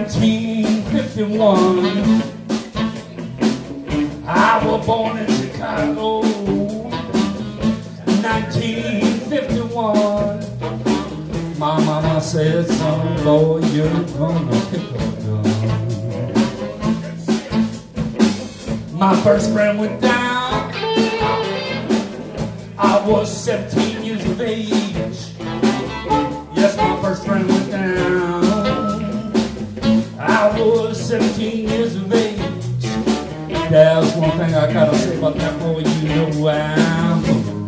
1951. I was born in Chicago. 1951. My mama said, son, boy, you're gonna pick a gun. My first friend went down. I was 17 years of age. Yes, my first friend went down. I was 17 years of age. There's one thing I gotta say about that boy, you know I'm for real.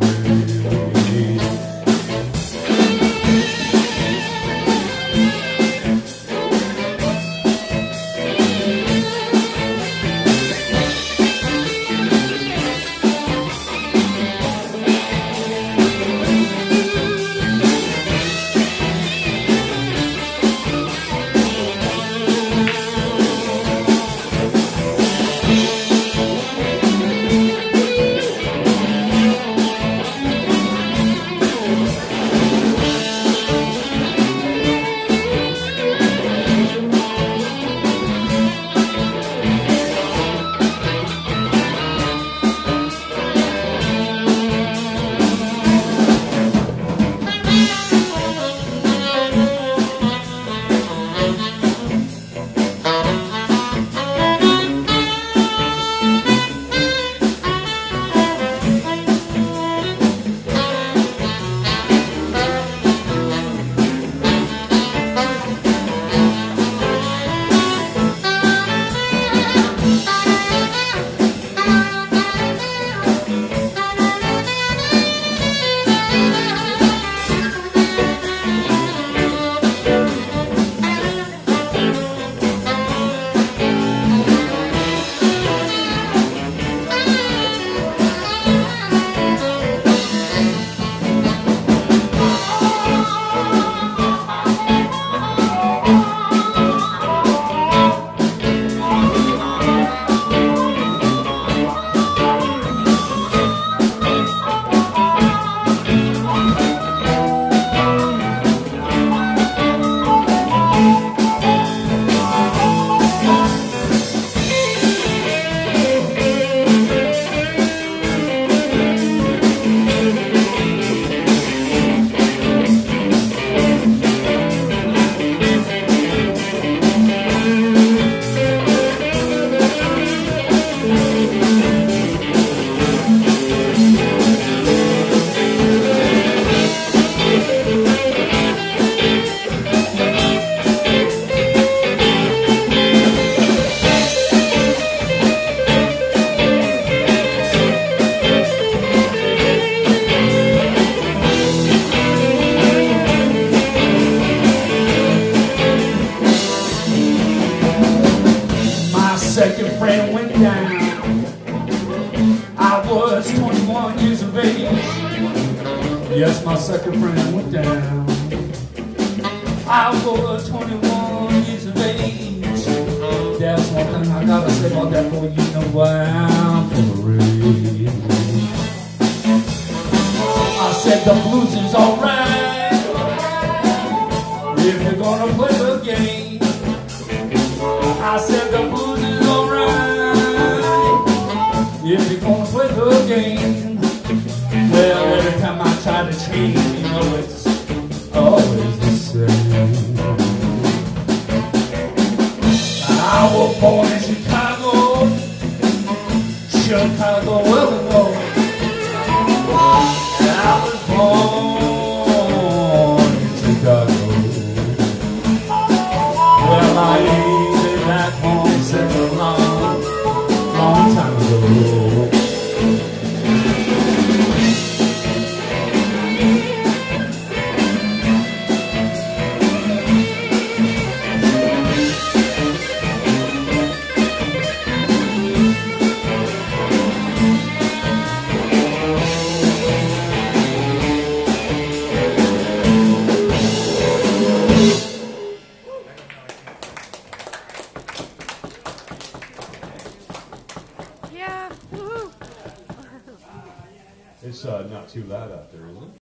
Second friend went down. I was 21 years of age. Yes, my second friend went down. I was 21 years of age. That's one thing I gotta say about that boy, you know I'm for real. I said the blues is alright if you're gonna play the game. I said the blues is if you're gonna play the game. Well, every time I try to change, you know it's always the same. I was born in Chicago, Illinois. I was born in Chicago. Well, I ain't been back home since a long time ago. It's not too loud out there, is it?